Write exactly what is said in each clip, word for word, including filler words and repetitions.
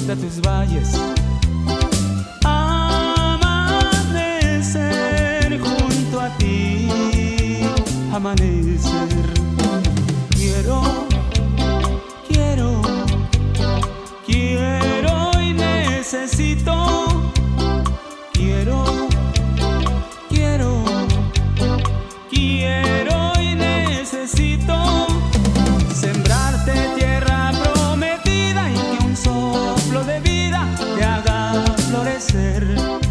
de tus valles. Amanecer junto a ti, amanecer. Quiero, quiero, quiero y necesito. Quiero, quiero, quiero y necesito sembrarte tierra prometida y que un soplo de vida te haga florecer.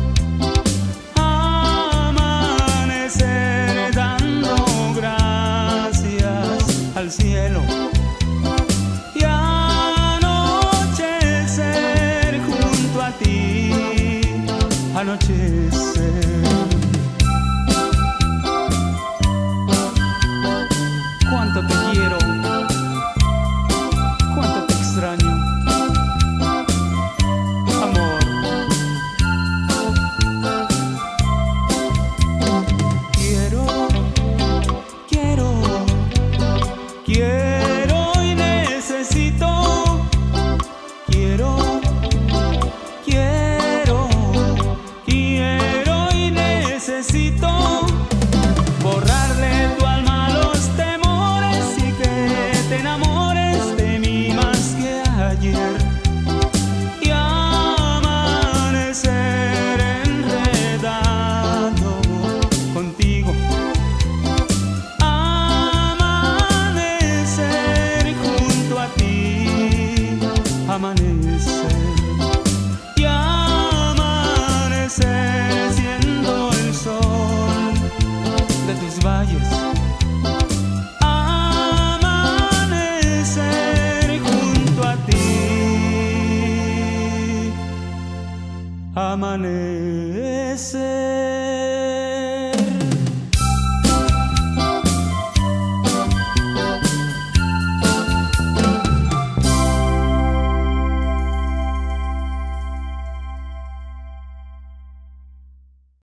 Amanecer dando gracias al cielo y anochecer junto a ti, anochecer. Cuánto te quiero, cuánto te extraño, amor. Quiero, quiero, quiero y necesito. Quiero, quiero, quiero y necesito borrarle tu alma los temores y que te enamores de mí más que ayer y amanecer enredado contigo. Amanecer junto a ti, amanecer y amanecer siendo el sol de tus valles. Amanecer junto a ti, amanecer.